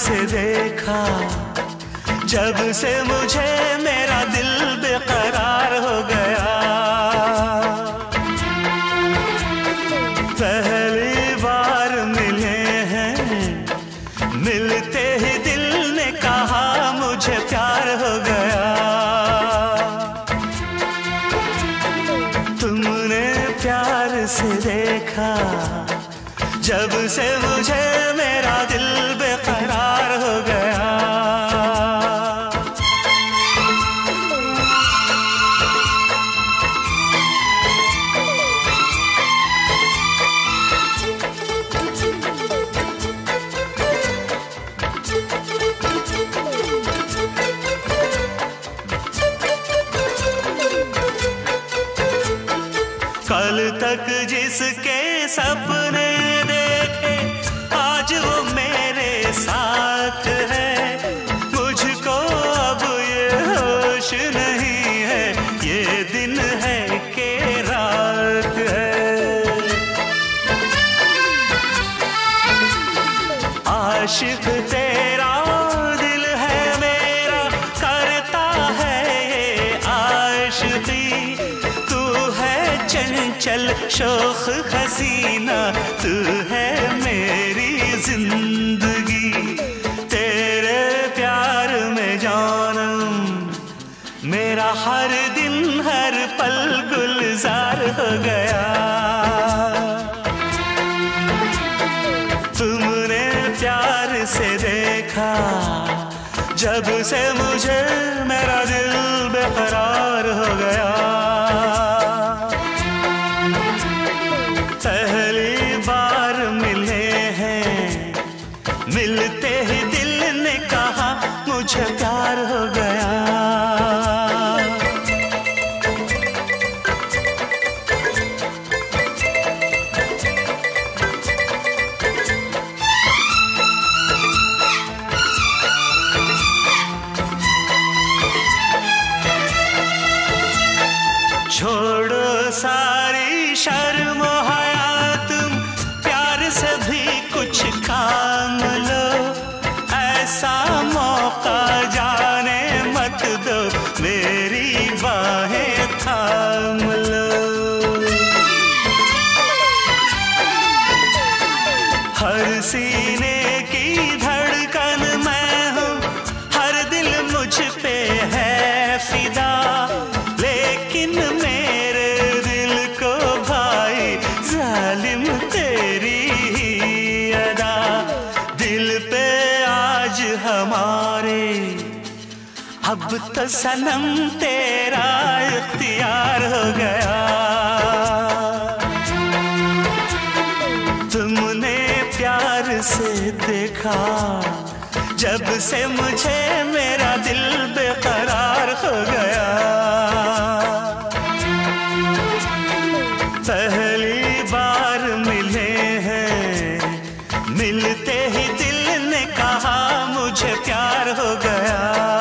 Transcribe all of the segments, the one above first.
से देखा, जब से मुझे मेरा दिल बेकरार हो गया। पहली बार मिले हैं, मिलते ही दिल ने कहा मुझे प्यार हो गया। तुमने प्यार से देखा, जब से मुझे मेरा दिल बेकरार हो गया। कल तक जिसके सपने देखे, आज वो मेरे साथ है। मुझको अब ये होश नहीं है, ये दिन है कि रात है। आशिक तेरा दिल है मेरा, करता है ये आशिकी। तू है चंचल शोख हसीना, तू है मेरी जिंदगी। तेरे प्यार में जानम, मेरा हर दिन हर पल गुलजार हो गया। तुमने प्यार से देखा, जब से मुझे मेरा दिल बेकरार हो गया। पहली बार मिले हैं, मिलते ही दिल ने कहा मुझे प्यार हो गया। छोड़ो सारी शर्म हया, तुम प्यार से भी कुछ काम लो। ऐसा मौका जाने मत दो, मेरी बाहें थाम लो। हर सीने की धड़कन मैं हूँ, हर दिल मुझ पे है फिदा। लेकिन मेरे दिल को भाई जालिम तेरी ही अदा। दिल पे आज हमारे अब तो सनम तेरा इख्तियार हो गया। तुमने प्यार से देखा, जब से मुझे मेरा दिल बेकरार हो गया। पहली बार मिले हैं, मिलते ही दिल ने कहा मुझे प्यार हो गया।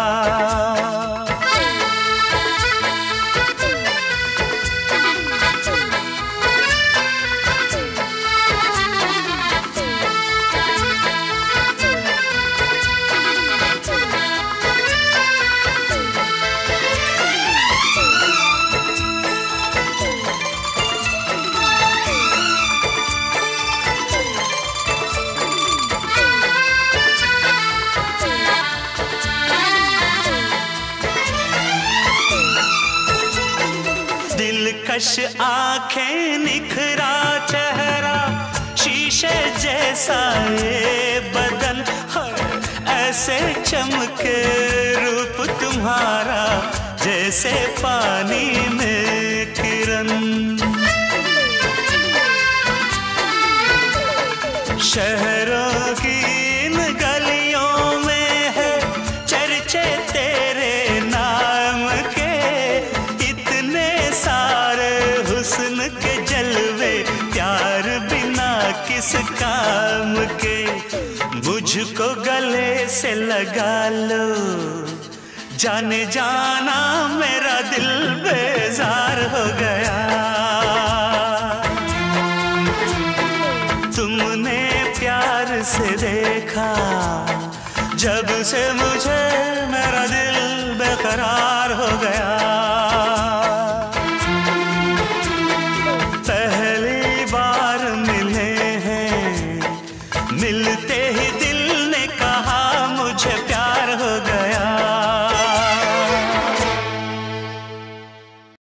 दिलकश आंखें, निखरा चेहरा, शीशे जैसा ये बदन, ऐसे चमके रूप तुम्हारा जैसे पानी में किरण। शहरों की इन गलियों में है चर्चे तेरे नाम के। इतने सारे हुस्न के जलवे, प्यार बिना किस काम के। मुझको गले से लगा लो, जाने जाना मेरा दिल बेजार हो गया। तुमने प्यार से देखा, जब से मुझे मेरा दिल बेकरार हो गया। पहली बार मिले हैं, मिलते ही दिल ने कहा मुझे प्यार हो गया।